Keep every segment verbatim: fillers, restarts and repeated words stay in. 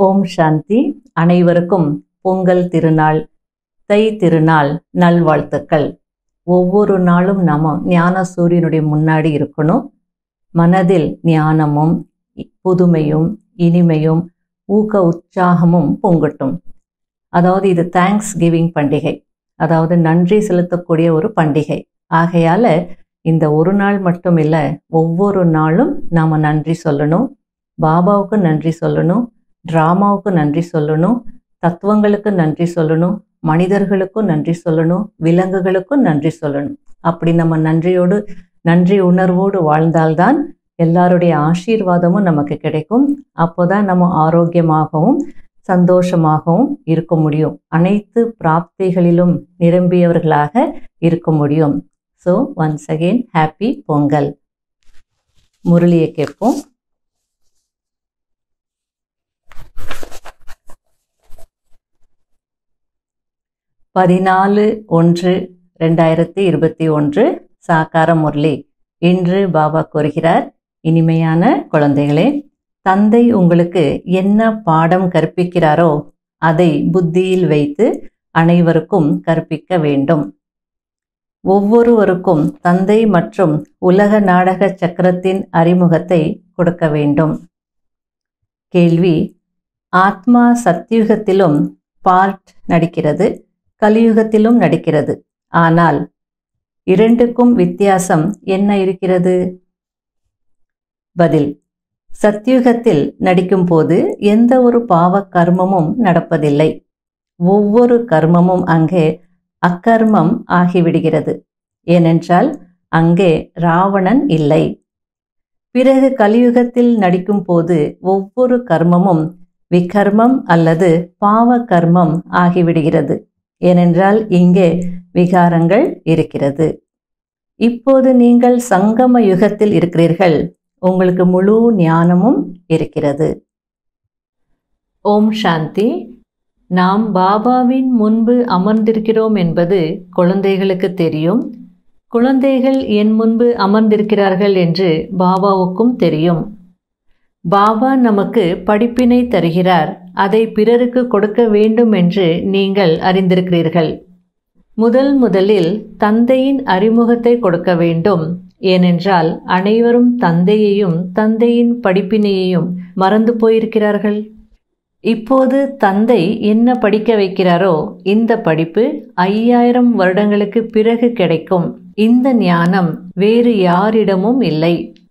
ஓம் சாந்தி. அனைவருக்கும் பொங்கல் திருநாள், தை திருநாள் நல்வாழ்த்துக்கள். ஒவ்வொரு நாளும் நாம ஞான சூரியனுடைய முன்னாடி இருக்கணும். மனதில் ஞானமும் புதுமையும் இனிமையும் ஊக்க உற்சாகமும் பொங்கட்டும். அதாவது இது தேங்க்ஸ் கிவிங் பண்டிகை, அதாவது நன்றி செலுத்தக்கூடிய ஒரு பண்டிகை. ஆகையால இந்த ஒரு நாள் மட்டும் இல்லை, ஒவ்வொரு நாளும் நாம் நன்றி சொல்லணும். பாபாவுக்கு நன்றி சொல்லணும், டிராமாவுக்கு நன்றி சொல்லணும், தத்துவங்களுக்கு நன்றி சொல்லணும், மனிதர்களுக்கும் நன்றி சொல்லணும், விலங்குகளுக்கும் நன்றி சொல்லணும். அப்படி நம்ம நன்றியோடு நன்றி உணர்வோடு வாழ்ந்தால்தான் எல்லாருடைய ஆசீர்வாதமும் நமக்கு கிடைக்கும். அப்போதான் நம்ம ஆரோக்கியமாகவும் சந்தோஷமாகவும் இருக்க முடியும். அனைத்து பிராப்திகளிலும் நிரம்பியவர்களாக இருக்க முடியும். So once again happy Pongal. முரளியை கேட்போம். பதினாலு ஒன்று ரெண்டாயிரத்தி இருபத்தி ஒன்று சாக்கார முரளி. இன்று பாபா கூறுகிறார், இனிமையான குழந்தைகளே, தந்தை உங்களுக்கு என்ன பாடம் கற்பிக்கிறாரோ அதை புத்தியில் வைத்து அனைவருக்கும் கற்பிக்க வேண்டும். ஒவ்வொருவருக்கும் தந்தை மற்றும் உலக நாடக சக்கரத்தின் அறிமுகத்தை கொடுக்க வேண்டும். கேள்வி: ஆத்மா சத்யுகத்திலும் பார்ட் நடிக்கிறது, கலியுகத்திலும் நடிக்கிறது. ஆனால் இரண்டுக்கும் வித்தியாசம் என்ன இருக்கிறது? பதில்: சத்யுகத்தில் நடிக்கும் போது எந்த ஒரு பாவ கர்மமும் நடப்பதில்லை. ஒவ்வொரு கர்மமும் அங்கே அக்கர்மம் ஆகிவிடுகிறது. ஏனென்றால் அங்கே ராவணன் இல்லை. பிறகு கலியுகத்தில் நடிக்கும் போது ஒவ்வொரு கர்மமும் விகர்மம் அல்லது பாவ கர்மம் ஆகிவிடுகிறது. ஏனென்றால் இங்கே விகாரங்கள் இருக்கிறது. இப்போது நீங்கள் சங்கம யுகத்தில் இருக்கிறீர்கள். உங்களுக்கு முழு ஞானமும் இருக்கிறது. ஓம் சாந்தி. நாம் பாபாவின் முன்பு அமர்ந்திருக்கிறோம் என்பது குழந்தைகளுக்கு தெரியும். குழந்தைகள் என் முன்பு அமர்ந்திருக்கிறார்கள் என்று பாபாவுக்கும் தெரியும். பாபா நமக்கு படிப்பினை தருகிறார், அதை பிறருக்கு கொடுக்க வேண்டும் என்று நீங்கள் அறிந்திருக்கிறீர்கள். முதல் முதலில் தந்தையின் அறிமுகத்தை கொடுக்க வேண்டும். ஏனென்றால் அனைவரும் தந்தையையும் தந்தையின் படிப்பினையையும் மறந்து போயிருக்கிறார்கள். இப்போது தந்தை என்ன படிக்க வைக்கிறாரோ இந்த படிப்பு ஐயாயிரம் வருடங்களுக்கு பிறகு கிடைக்கும். இந்த ஞானம் வேறு யாரிடமும் இல்லை.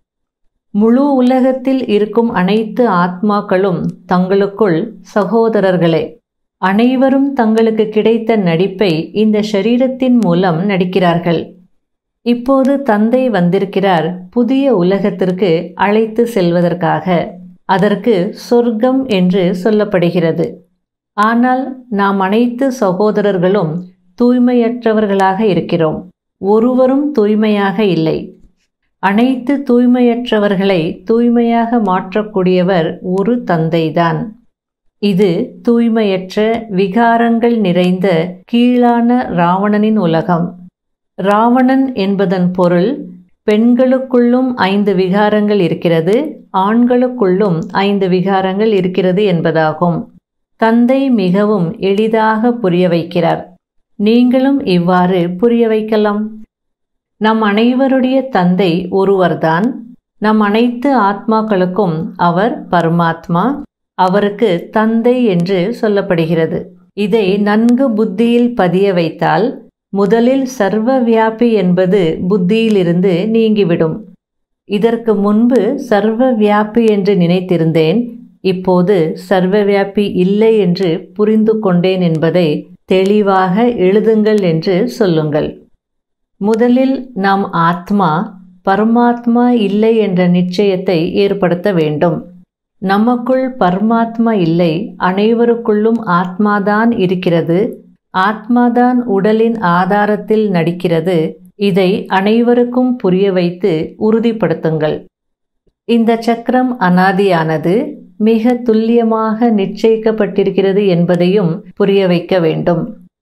முழு உலகத்தில் இருக்கும் அனைத்து ஆத்மாக்களும் தங்களுக்குள் சகோதரர்களே. அனைவரும் தங்களுக்கு கிடைத்த நடிப்பை இந்த ஷரீரத்தின் மூலம் நடிக்கிறார்கள். இப்போது தந்தை வந்திருக்கிறார் புதிய உலகத்திற்கு அழைத்து செல்வதற்காக. அதற்கு சொர்க்கம் என்று சொல்லப்படுகிறது. ஆனால் நாம் அனைத்து சகோதரர்களும் தூய்மையற்றவர்களாக இருக்கிறோம். ஒருவரும் தூய்மையாக இல்லை. அனைத்து தூய்மையற்றவர்களை தூய்மையாக மாற்றக்கூடியவர் ஒரு தந்தைதான். இது தூய்மையற்ற விகாரங்கள் நிறைந்த கீழான ராவணனின் உலகம். ராவணன் என்பதன் பொருள் பெண்களுக்குள்ளும் ஐந்து விகாரங்கள் இருக்கிறது, ஆண்களுக்குள்ளும் ஐந்து விகாரங்கள் இருக்கிறது என்பதாகும். தந்தை மிகவும் எளிதாக புரிய வைக்கிறார். நீங்களும் இவ்வாறு புரிய வைக்கலாம். நம் அனைவருடைய தந்தை ஒருவர்தான். நம் அனைத்து ஆத்மாக்களுக்கும் அவர் பரமாத்மா. அவருக்கு தந்தை என்று சொல்லப்படுகிறது. இதை நன்கு புத்தியில் பதிய வைத்தால் முதலில் சர்வ வியாபி என்பது புத்தியிலிருந்து நீங்கிவிடும். இதற்கு முன்பு சர்வ வியாபி என்று நினைத்திருந்தேன், இப்போது சர்வ வியாபி இல்லை என்று புரிந்து கொண்டேன் என்பதை தெளிவாக எழுதுங்கள் என்று சொல்லுங்கள். முதலில் நாம் ஆத்மா பரமாத்மா இல்லை என்ற நிச்சயத்தை ஏற்படுத்த வேண்டும். நமக்குள் பரமாத்மா இல்லை, அனைவருக்குள்ளும் ஆத்மாதான் இருக்கிறது. ஆத்மாதான் உடலின் ஆதாரத்தில் நடிக்கிறது. இதை அனைவருக்கும் புரிய வைத்து உறுதிப்படுத்துங்கள். இந்த சக்கரம் அனாதியானது, மிக துல்லியமாக நிச்சயிக்கப்பட்டிருக்கிறது என்பதையும் புரிய வைக்க வேண்டும்.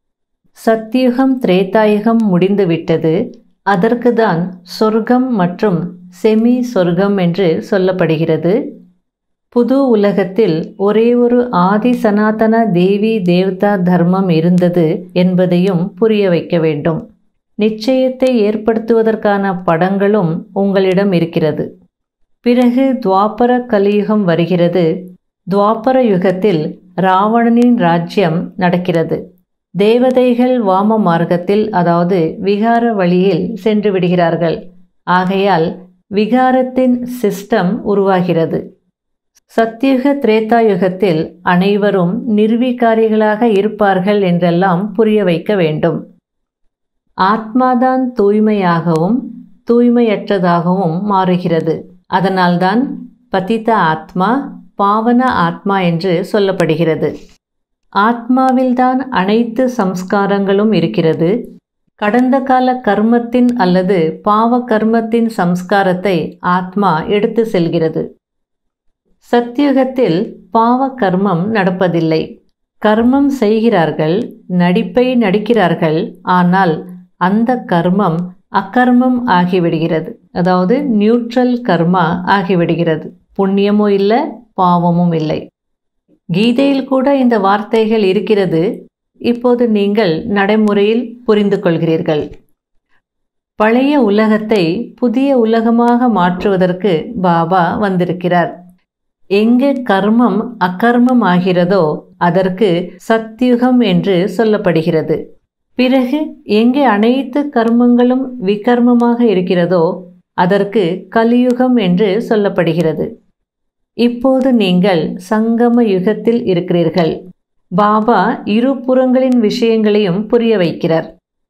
சத்யுகம் திரேதாயுகம் முடிந்துவிட்டது. அதற்குதான் சொர்க்கம் மற்றும் செமி சொர்க்கம் என்று சொல்லப்படுகிறது. புது உலகத்தில் ஒரே ஒரு ஆதி சனாதன தேவி தேவதா தர்மம் இருந்தது என்பதையும் புரிய வைக்க வேண்டும். நிச்சயத்தை ஏற்படுத்துவதற்கான படங்களும் உங்களிடம் இருக்கிறது. பிறகு துவாபர கலியுகம் வருகிறது. துவாபர யுகத்தில் ராவணனின் ராஜ்யம் நடக்கிறது. தேவதைகள் வாம மார்க்கத்தில், அதாவது விகார வழியில் சென்று விடுகிறார்கள். ஆகையால் விகாரத்தின் சிஸ்டம் உருவாகிறது. சத்யுக திரேதா யுகத்தில் அனைவரும் நிர்வீகாரிகளாக இருப்பார்கள் என்றெல்லாம் புரிய வைக்க வேண்டும். ஆத்மாதான் தூய்மையாகவும் தூய்மையற்றதாகவும் மாறுகிறது. அதனால்தான் பதித ஆத்மா, பாவன ஆத்மா என்று சொல்லப்படுகிறது. ஆத்மாவில்தான் அனைத்து சம்ஸ்காரங்களும் இருக்கிறது. கடந்த கால கர்மத்தின் அல்லது பாவ கர்மத்தின் சம்ஸ்காரத்தை ஆத்மா எடுத்து செல்கிறது. சத்யுகத்தில் பாவ கர்மம் நடப்பதில்லை. கர்மம் செய்கிறார்கள், நடிப்பை நடிக்கிறார்கள். ஆனால் அந்த கர்மம் அக்கர்மம் ஆகிவிடுகிறது. அதாவது நியூட்ரல் கர்மா ஆகிவிடுகிறது. புண்ணியமும் இல்லை, பாவமும் இல்லை. கீதையில் கூட இந்த வார்த்தைகள் இருக்கிறது. இப்போது நீங்கள் நடைமுறையில் புரிந்து கொள்கிறீர்கள். பழைய உலகத்தை புதிய உலகமாக மாற்றுவதற்கு பாபா வந்திருக்கிறார். எங்கே கர்மம் அக்கர்மம் ஆகிறதோ அதற்கு சத்யுகம் என்று சொல்லப்படுகிறது. பிறகு எங்கே அனைத்து கர்மங்களும் விகர்மமாக இருக்கிறதோ அதற்கு கலியுகம் என்று சொல்லப்படுகிறது. இப்போது நீங்கள் சங்கம யுகத்தில் இருக்கிறீர்கள். பாபா இரு புறங்களின் விஷயங்களையும் புரிய வைக்கிறார்.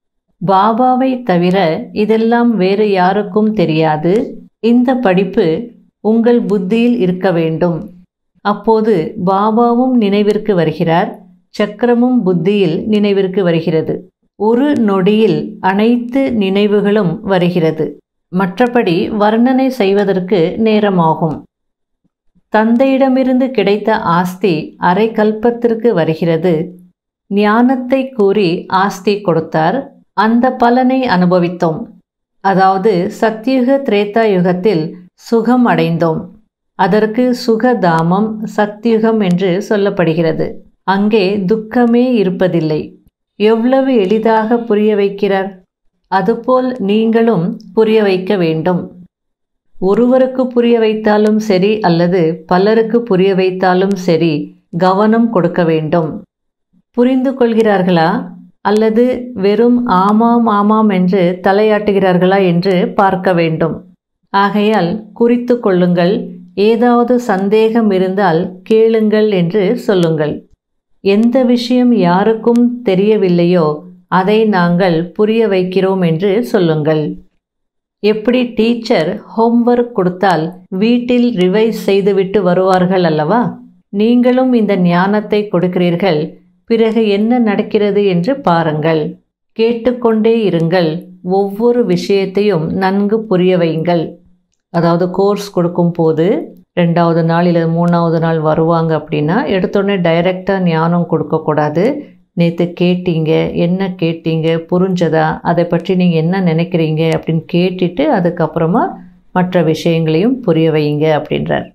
பாபாவை தவிர இதெல்லாம் வேறு யாருக்கும் தெரியாது. இந்த படிப்பு உங்கள் புத்தியில் இருக்க வேண்டும். அப்போது பாபாவும் நினைவிற்கு வருகிறார், சக்கரமும் புத்தியில் நினைவிற்கு வருகிறது. ஒரு நொடியில் அனைத்து நினைவுகளும் வருகிறது. மற்றபடி வர்ணனை செய்வதற்கு நேரமாகும். தந்தையிடமிருந்து கிடைத்த ஆஸ்தி அரை கல்பத்திற்கு வருகிறது. ஞானத்தை கூறி ஆஸ்தி கொடுத்தார். அந்த பலனை அனுபவித்தோம். அதாவது சத்யுக திரேதா யுகத்தில் சுகம் அடைந்தோம். அதற்கு சுகதாமம் சத்யுகம் என்று சொல்லப்படுகிறது. அங்கே துக்கமே இருப்பதில்லை. எவ்வளவு எளிதாக புரிய வைக்கிறார். அதுபோல் நீங்களும் புரிய வைக்க வேண்டும். ஒருவருக்கு புரிய வைத்தாலும் சரி அல்லது பலருக்கு புரிய வைத்தாலும் சரி, கவனம் கொடுக்க வேண்டும். புரிந்து கொள்கிறார்களா அல்லது வெறும் ஆமாம் ஆமாம் என்று தலையாட்டுகிறார்களா என்று பார்க்க வேண்டும். ஆகையால் குறித்து கொள்ளுங்கள். ஏதாவது சந்தேகம் இருந்தால் கேளுங்கள் என்று சொல்லுங்கள். எந்த விஷயம் யாருக்கும் தெரியவில்லையோ அதை நாங்கள் புரிய வைக்கிறோம் என்று சொல்லுங்கள். எப்படி டீச்சர் ஹோம்வொர்க் கொடுத்தால் வீட்டில் ரிவைஸ் செய்துவிட்டு வருவார்கள் அல்லவா? நீங்களும் இந்த ஞானத்தை கொடுக்கிறீர்கள். பிறகு என்ன நடக்கிறது என்று பாருங்கள். கேட்டுக்கொண்டே இருங்கள். ஒவ்வொரு விஷயத்தையும் நன்கு புரிய வையுங்கள். அதாவது கோர்ஸ் கொடுக்கும் போது ரெண்டாவது நாள் இல்லை மூணாவது நாள் வருவாங்க அப்படின்னா எடுத்தோடனே டைரெக்டாக ஞானம் கொடுக்கக்கூடாது. நேற்று கேட்டீங்க, என்ன கேட்டீங்க, புரிஞ்சதா, அதை பற்றி நீங்கள் என்ன நினைக்கிறீங்க அப்படின்னு கேட்டுட்டு அதுக்கப்புறமா மற்ற விஷயங்களையும் புரிய வைங்க அப்படின்றார்.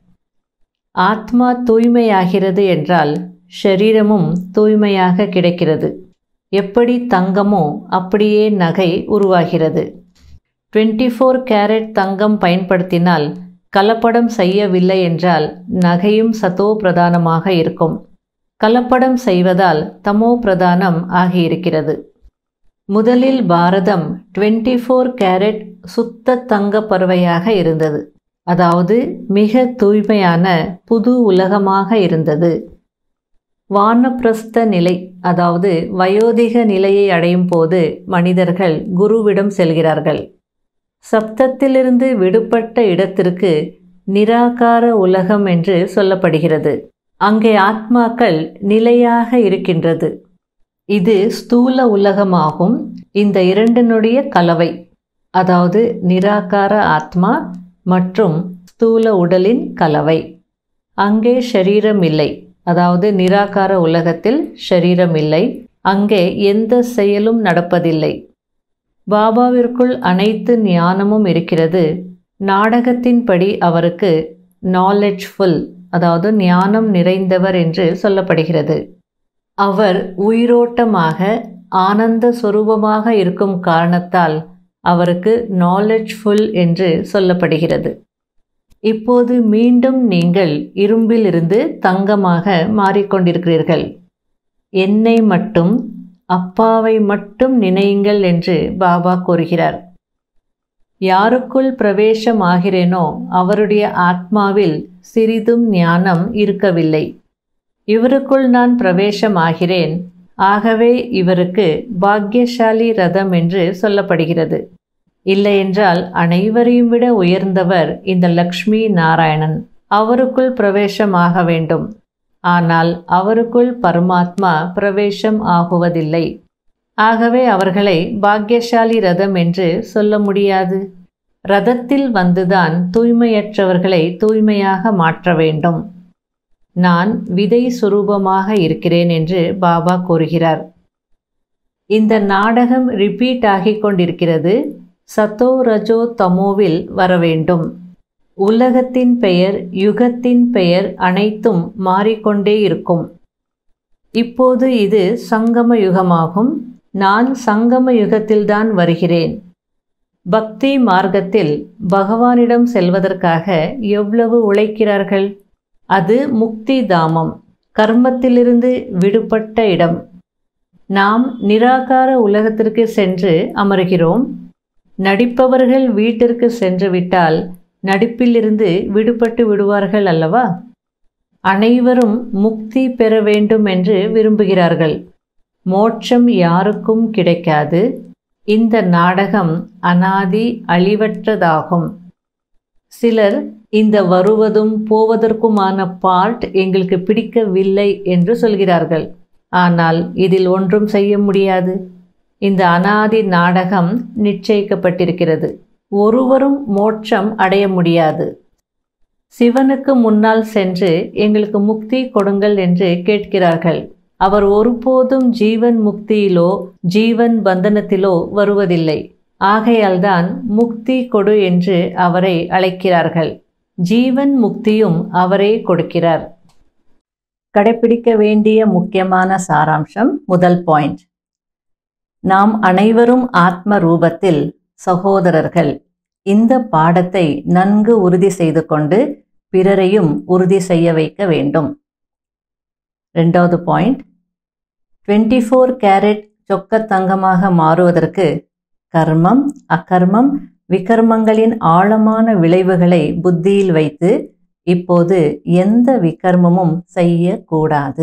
ஆத்மா தூய்மையாகிறது என்றால் ஷரீரமும் தூய்மையாக கிடைக்கிறது. எப்படி தங்கமோ அப்படியே நகை உருவாகிறது. டுவெண்ட்டி ஃபோர் கேரட் தங்கம் பயன்படுத்தினால் கலப்படம் செய்யவில்லை என்றால் நகையும் சத்தோ பிரதானமாக இருக்கும். கலப்படம் செய்வதால் தமோ பிரதானம் ஆகியிருக்கிறது. முதலில் பாரதம் டுவெண்ட்டி ஃபோர் கேரட் சுத்த தங்க பறவையாக இருந்தது. அதாவது மிக தூய்மையான புது உலகமாக இருந்தது. வானப்பிரஸ்த நிலை, அதாவது வயோதிக நிலையை அடையும் போது மனிதர்கள் குருவிடம் செல்கிறார்கள். சப்தத்திலிருந்து விடுபட்ட இடத்திற்கு நிராகார உலகம் என்று சொல்லப்படுகிறது. அங்கே ஆத்மாக்கள் நிலையாக இருக்கின்றது. இது ஸ்தூல உலகமாகும். இந்த இரண்டினுடைய கலவை, அதாவது நிராகார ஆத்மா மற்றும் ஸ்தூல உடலின் கலவை. அங்கே ஷரீரம் இல்லை. அதாவது நிராகார உலகத்தில் ஷரீரம் இல்லை. அங்கே எந்த செயலும் நடப்பதில்லை. பாபாவிற்குள் அனைத்து ஞானமும் இருக்கிறது. நாடகத்தின்படி அவருக்கு நாலெட்ஜ்ஃபுல் அதாவது ஞானம் நிறைந்தவர் என்று சொல்லப்படுகிறது. அவர் உயிரோட்டமாக ஆனந்த சொரூபமாக இருக்கும் காரணத்தால் அவருக்கு நாலெட்ஜ்ஃபுல் என்று சொல்லப்படுகிறது. இப்போது மீண்டும் நீங்கள் இரும்பிலிருந்து தங்கமாக மாறிக்கொண்டிருக்கிறீர்கள். என்னை மட்டும், அப்பாவை மட்டும் நினையுங்கள் என்று பாபா கூறுகிறார். யாருக்குள் பிரவேசம் ஆகிறேனோ அவருடைய ஆத்மாவில் சிறிதும் ஞானம் இருக்கவில்லை. இவருக்குள் நான் பிரவேசம் ஆகிறேன். ஆகவே இவருக்கு பாக்யசாலி ரதம் என்று சொல்லப்படுகிறது. இல்லையென்றால் அனைவரையும் விட உயர்ந்தவர் இந்த லக்ஷ்மி நாராயணன். அவருக்குள் பிரவேசம் ஆக வேண்டும். ஆனால் அவருக்குள் பரமாத்மா பிரவேசம் ஆகுவதில்லை. ஆகவே அவர்களை பாக்யசாலி ரதம் என்று சொல்ல முடியாது. ரதத்தில் வந்துதான் தூய்மையற்றவர்களை தூய்மையாக மாற்ற வேண்டும். நான் விதை சுரூபமாக இருக்கிறேன் என்று பாபா கூறுகிறார். இந்த நாடகம் ரிப்பீட் ஆகிக் கொண்டிருக்கிறது. சத்தோ ரஜோ தமோவில் வர வேண்டும். உலகத்தின் பெயர், யுகத்தின் பெயர் அனைத்தும் மாறிக்கொண்டே இருக்கும். இப்போது இது சங்கம யுகமாகும். நான் சங்கம யுகத்தில்தான் வருகிறேன். பக்தி மார்க்கத்தில் பகவானிடம் செல்வதற்காக எவ்வளவு உழைக்கிறார்கள். அது முக்தி தாமம், கர்மத்திலிருந்து விடுபட்ட இடம். நாம் நிராகார உலகத்திற்கு சென்று அமர்கிறோம். நடிப்பவர்கள் வீட்டிற்கு சென்று விட்டால் நடிப்பிலிருந்து விடுபட்டு விடுவார்கள் அல்லவா? அனைவரும் முக்தி பெற வேண்டும் என்று விரும்புகிறார்கள். மோட்சம் யாருக்கும் கிடைக்காது. இந்த நாடகம் அனாதி அழிவற்றதாகும். சிலர் இந்த வருவதும் போவதற்குமான பார்ட் எங்களுக்கு பிடிக்கவில்லை என்று சொல்கிறார்கள். ஆனால் இதில் ஒன்றும் செய்ய முடியாது. இந்த அனாதி நாடகம் நிச்சயிக்கப்பட்டிருக்கிறது. ஒருவரும் மோட்சம் அடைய முடியாது. சிவனுக்கு முன்னால் சென்று எங்களுக்கு முக்தி கொடுங்கள் என்று கேட்கிறார்கள். அவர் ஒருபோதும் ஜீவன் முக்தியிலோ ஜீவன் பந்தனத்திலோ வருவதில்லை. ஆகையால்தான் முக்தி கொடு என்று அவரை அழைக்கிறார்கள். ஜீவன் முக்தியும் அவரே கொடுக்கிறார். கடைபிடிக்க வேண்டிய முக்கியமான சாராம்சம். முதல் பாயிண்ட், நாம் அனைவரும் ஆத்ம ரூபத்தில் சகோதரர்கள். இந்த பாடத்தை நன்கு உறுதி செய்து கொண்டு பிறரையும் உறுதி செய்ய வைக்க வேண்டும். ரெண்டாவது பாயிண்ட், டுவெண்ட்டி ஃபோர் கேரட் சொக்க தங்கமாக மாறுவதற்கு கர்மம், அகர்மம், விகர்மங்களின் ஆழமான விளைவுகளை புத்தியில் வைத்து இப்போது எந்த விகர்மமும் செய்யக்கூடாது.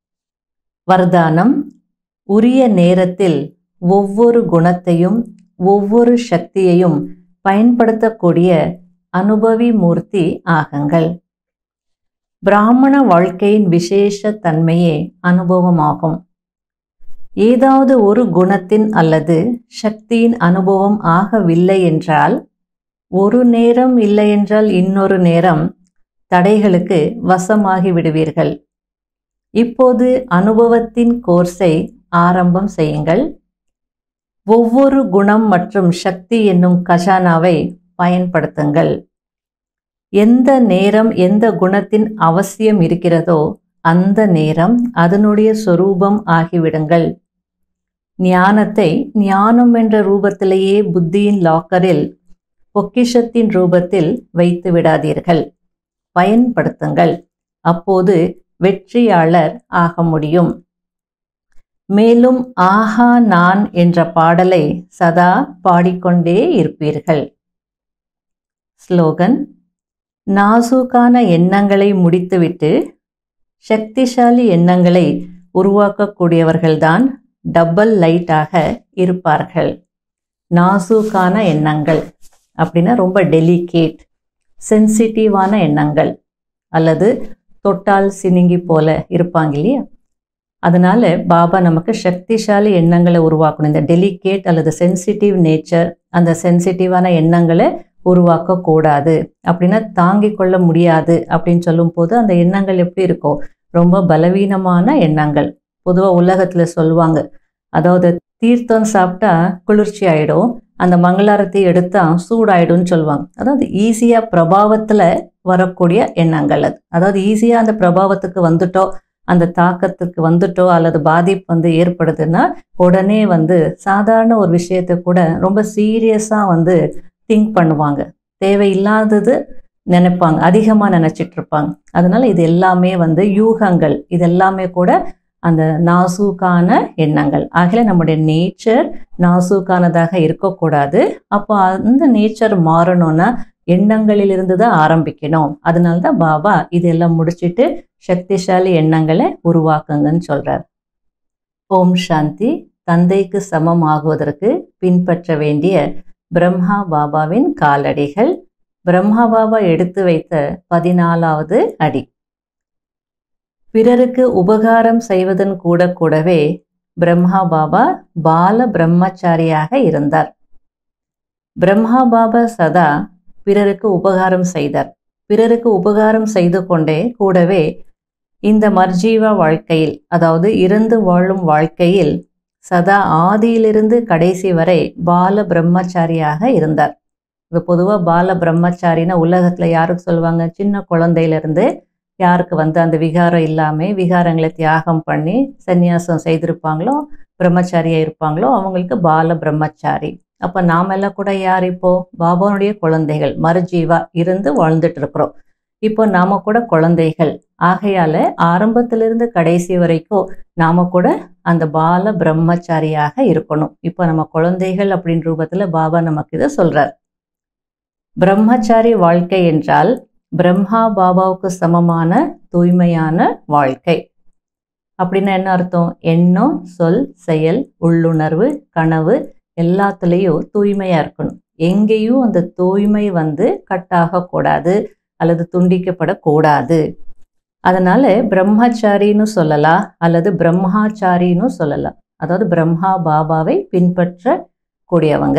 வரதானம், உரிய நேரத்தில் ஒவ்வொரு குணத்தையும் ஒவ்வொரு சக்தியையும் பயன்படுத்தக்கூடிய அனுபவி மூர்த்தி ஆகுங்கள். பிராமண வாழ்க்கையின் விசேஷ தன்மையே அனுபவமாகும். ஏதாவது ஒரு குணத்தின் அல்லது சக்தியின் அனுபவம் ஆகவில்லை என்றால், ஒரு நேரம் இல்லை என்றால் இன்னொரு நேரம் தடைகளுக்கு வசமாகி விடுவீர்கள். இப்போது அனுபவத்தின் கோர்ஸை ஆரம்பம் செய்யுங்கள். ஒவ்வொரு குணம் மற்றும் சக்தி என்னும் கஜானாவை பயன்படுத்துங்கள். எந்த நேரம் எந்த குணத்தின் அவசியம் இருக்கிறதோ அந்த நேரம் அதனுடைய சொரூபம் ஆகிவிடுங்கள். ஞானத்தை ஞானம் என்ற ரூபத்திலேயே புத்தியின் லாக்கரில் பொக்கிஷத்தின் ரூபத்தில் வைத்து விடாதீர்கள். பயன்படுத்துங்கள். அப்போது வெற்றியாளர் ஆக முடியும். மேலும் ஆஹா நான் என்ற பாடலை சதா பாடிக்கொண்டே இருப்பீர்கள். ஸ்லோகன், நாசூக்கான எண்ணங்களை முடித்துவிட்டு சக்திசாலி எண்ணங்களை உருவாக்கக்கூடியவர்கள்தான் டபுள் லைட்டாக இருப்பார்கள். நாசூக்கான எண்ணங்கள் அப்படின்னா ரொம்ப டெலிகேட், சென்சிட்டிவான எண்ணங்கள், அல்லது தொட்டால் சினிங்கி போல இருப்பாங்க இல்லையா? அதனால பாபா நமக்கு சக்திசாலி எண்ணங்களை உருவாக்கணும். இந்த டெலிகேட் அல்லது சென்சிட்டிவ் நேச்சர், அந்த சென்சிட்டிவான எண்ணங்களை உருவாக்கக்கூடாது. அப்படின்னா தாங்கிக் கொள்ள முடியாது அப்படின்னு சொல்லும் போது அந்த எண்ணங்கள் எப்படி இருக்கும்? ரொம்ப பலவீனமான எண்ணங்கள். பொதுவாக உலகத்தில் சொல்லுவாங்க, அதாவது தீர்த்தம் சாப்பிட்டா குளிர்ச்சி ஆகிடும், அந்த மங்களாரத்தி எடுத்தா சூடாயிடும்னு சொல்லுவாங்க. அதாவது ஈஸியா பிரபாவத்துல வரக்கூடிய எண்ணங்கள் அது. அதாவது ஈஸியா அந்த பிரபாவத்துக்கு வந்துட்டோ, அந்த தாக்கத்துக்கு வந்துட்டோ அல்லது பாதிப்பு வந்து ஏற்படுதுன்னா உடனே வந்து சாதாரண ஒரு விஷயத்தை கூட ரொம்ப சீரியஸா வந்து திங்க் பண்ணுவாங்க. தேவையில்லாதது நினைப்பாங்க, அதிகமா நினைச்சிட்டு இருப்பாங்க. அதனால இது எல்லாமே வந்து யூகங்கள், இது எல்லாமே கூட அந்த நாசூக்கான எண்ணங்கள். ஆகல நம்முடைய நேச்சர் நாசூக்கானதாக இருக்கக்கூடாது. அப்போ அந்த நேச்சர் மாறணும்னா எண்ணங்களிலிருந்து தான் ஆரம்பிக்கணும். அதனால தான் பாபா இதெல்லாம் முடிச்சுட்டு சக்திசாலி எண்ணங்களை உருவாக்குங்கன்னு சொல்றார். ஓம் சாந்தி. தந்தைக்கு சமம் ஆகுவதற்கு பின்பற்ற வேண்டிய பிரம்மா பாபாவின் காலடிகள். பிரம்மா பாபா எடுத்து வைத்த பதினாலாவது அடி. பிறருக்கு உபகாரம் செய்வதன் கூட கூடவே பிரம்மா பாபா பால பிரம்மச்சாரியாக இருந்தார். பிரம்மா பாபா சதா பிறருக்கு உபகாரம் செய்தார். பிறருக்கு உபகாரம் செய்து கொண்டே கூடவே இந்த மர்ஜீவா வாழ்க்கையில், அதாவது இறந்து வாழும் வாழ்க்கையில் சதா ஆதியிலிருந்து கடைசி வரை பால பிரம்மச்சாரியாக இருந்தார். இப்போ பொதுவாக பால பிரம்மச்சாரின்னா உலகத்தில் யாருக்கு சொல்லுவாங்க? சின்ன குழந்தையிலிருந்து யாருக்கு வந்து அந்த விகாரம் இல்லாமல் விகாரங்களை தியாகம் பண்ணி சந்நியாசம் செய்திருப்பாங்களோ, பிரம்மச்சாரியாக இருப்பாங்களோ, அவங்களுக்கு பால பிரம்மச்சாரி. அப்போ நாமெல்லாம் கூட யார்? இப்போ பாபாவுடைய குழந்தைகள், மறுஜீவா இருந்து வாழ்ந்துட்டு இருக்கிறோம். இப்போ நாம கூட குழந்தைகள். ஆகையால ஆரம்பத்திலிருந்து கடைசி வரைக்கும் நாம கூட அந்த பால பிரம்மச்சாரியாக இருக்கணும். இப்போ நம்ம குழந்தைகள் அப்படின்ற ரூபத்தில் பாபா நமக்கு இதை சொல்றார். பிரம்மச்சாரி வாழ்க்கை என்றால் பிரம்மா பாபாவுக்கு சமமான தூய்மையான வாழ்க்கை. அப்படின்னா என்ன அர்த்தம்? எண்ணம், சொல், செயல், உள்ளுணர்வு, கனவு எல்லாத்துலேயும் தூய்மையா இருக்கணும். எங்கேயும் அந்த தூய்மை வந்து கட்டாக கூடாது அல்லது துண்டிக்கப்படக்கூடாது. அதனால பிரம்மச்சாரின்னு சொல்லலாம் அல்லது பிரம்மாச்சாரின்னு சொல்லலாம். அதாவது பிரம்மா பாபாவை பின்பற்ற கூடியவங்க.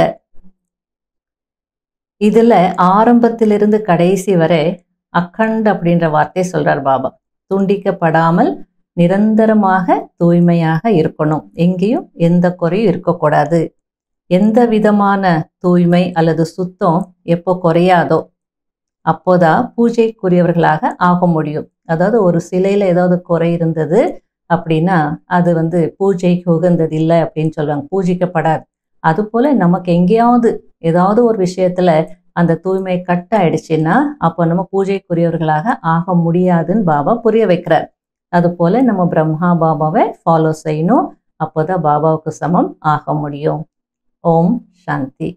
இதுல ஆரம்பத்திலிருந்து கடைசி வரை அக்கண்ட் அப்படின்ற வார்த்தை சொல்றார் பாபா. துண்டிக்கப்படாமல் நிரந்தரமாக தூய்மையாக இருக்கணும். எங்கேயும் எந்த குறையும் இருக்கக்கூடாது. எந்த விதமான தூய்மை அல்லது சுத்தம் எப்போ குறையாதோ அப்போதான் பூஜைக்குரியவர்களாக ஆக முடியும். அதாவது ஒரு சிலையில ஏதாவது குறை இருந்தது அப்படின்னா அது வந்து பூஜைக்கு உகந்தது இல்லை அப்படின்னு சொல்லுவாங்க, பூஜிக்கப்படாது. அது போல நமக்கு எங்கேயாவது ஏதாவது ஒரு விஷயத்துல அந்த தூய்மை கட் ஆயிடுச்சுன்னா அப்போ நம்ம பூஜைக்குரியவர்களாக ஆக முடியாதுன்னு பாபா புரிய வைக்கிறார். அது போல நம்ம பிரம்மா பாபாவை ஃபாலோ செய்யணும். அப்போதான் பாபாவுக்கு சமம் ஆக முடியும். ஓம் சாந்தி.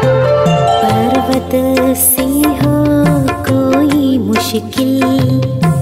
पर्वत से हो कोई मुश्किल